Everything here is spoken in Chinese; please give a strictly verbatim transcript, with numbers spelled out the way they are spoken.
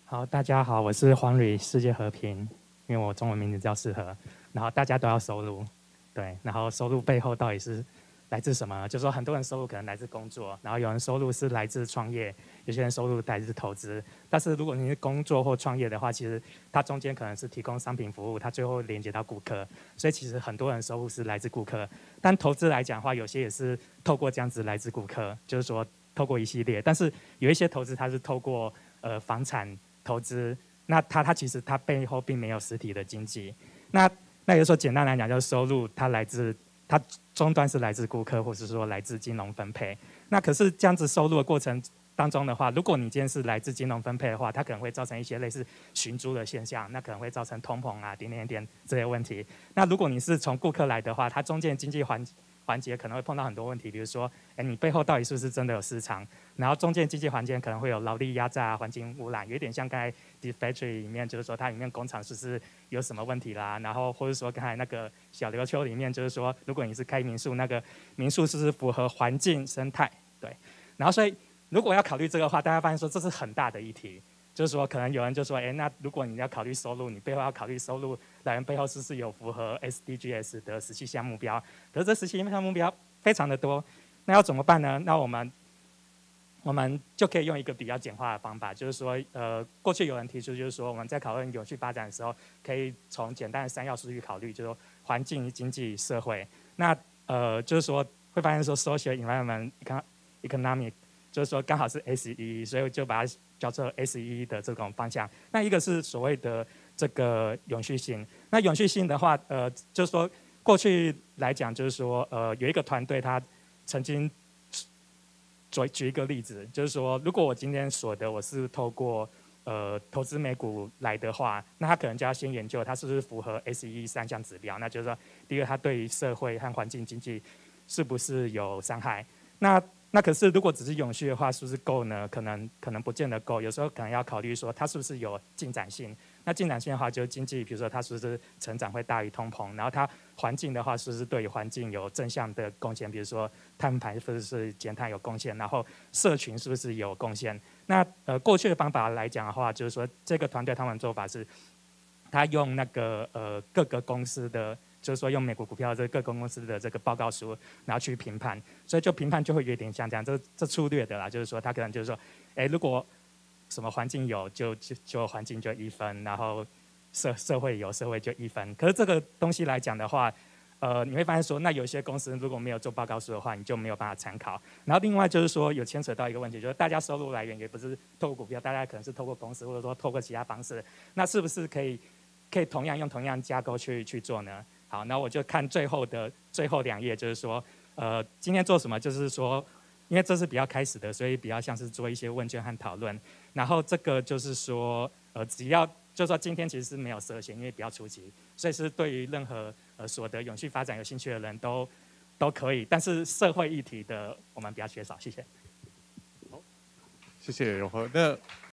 好，大家好，我是黄蕊，世界和平，因为我中文名字叫世和。然后大家都要收入，对，然后收入背后到底是来自什么？就是说很多人收入可能来自工作，然后有人收入是来自创业，有些人收入来自投资。但是如果你是工作或创业的话，其实它中间可能是提供商品服务，它最后连接到顾客，所以其实很多人收入是来自顾客。但投资来讲的话，有些也是透过这样子来自顾客，就是说透过一系列。但是有一些投资它是透过呃房产投资，那它它其实它背后并没有实体的经济。那那有时候简单来讲，就是收入它来自它终端是来自顾客，或是说来自金融分配。那可是这样子收入的过程当中的话，如果你今天是来自金融分配的话，它可能会造成一些类似寻租的现象，那可能会造成通膨啊、点点点这些问题。那如果你是从顾客来的话，它中间经济环环节可能会碰到很多问题，比如说，哎，你背后到底是不是真的有市场？然后中间经济环节可能会有劳力压榨、环境污染，有点像刚才 The Factory 里面，就是说它里面工厂是不是有什么问题啦？然后或者说刚才那个小琉球里面，就是说如果你是开民宿，那个民宿是不是符合环境生态？对。然后所以如果要考虑这个的话，大家发现说这是很大的议题。就是说，可能有人就说，哎，那如果你要考虑收入，你背后要考虑收入来源背后是不是有符合 S D Gs 的十七项目标？可是这十七项目标非常的多，那要怎么办呢？那我们我们就可以用一个比较简化的方法，就是说，呃，过去有人提出，就是说我们在讨论永续发展的时候，可以从简单的三要素去考虑，就是说环境、经济、社会。那呃，就是说会发现说 social environment economic， 就是说刚好是 S E E， 所以我就把它叫做 S E E 的这种方向。那一个是所谓的这个永续性。那永续性的话，呃，就是说过去来讲，就是说，呃，有一个团队他曾经举举一个例子，就是说，如果我今天所得我是透过呃投资美股来的话，那他可能就要先研究它是不是符合 S E E 三项指标。那就是说，第一个，它对于社会和环境经济是不是有伤害？那那可是如果只是永续的话，是不是够呢？可能可能不见得够，有时候可能要考虑说它是不是有进展性。那进展性的话，就是经济，比如说它是不是成长会大于通膨，然后它环境的话，是不是对于环境有正向的贡献，比如说碳排是不是减碳有贡献，然后社群是不是有贡献？那呃过去的方法来讲的话，就是说这个团队他们做法是，他用那个呃各个公司的。就是说，用美国股票这各个公司的这个报告书，然后去评判，所以就评判就会有点像这样，这这粗略的啦，就是说他可能就是说，哎，如果什么环境有，就就就环境就一分，然后社社会有，社会就一分。可是这个东西来讲的话，呃，你会发现说，那有些公司如果没有做报告书的话，你就没有办法参考。然后另外就是说，有牵扯到一个问题，就是大家收入来源也不是透过股票，大家可能是透过公司，或者说透过其他方式，那是不是可以可以同样用同样架构去去做呢？好，那我就看最后的最后两页，就是说，呃，今天做什么？就是说，因为这是比较开始的，所以比较像是做一些问卷和讨论。然后这个就是说，呃，只要就是说今天其实是没有设限，因为比较初级，所以是对于任何呃所得永续发展有兴趣的人都都可以。但是社会议题的我们比较缺少，谢谢。 好，谢谢永和。那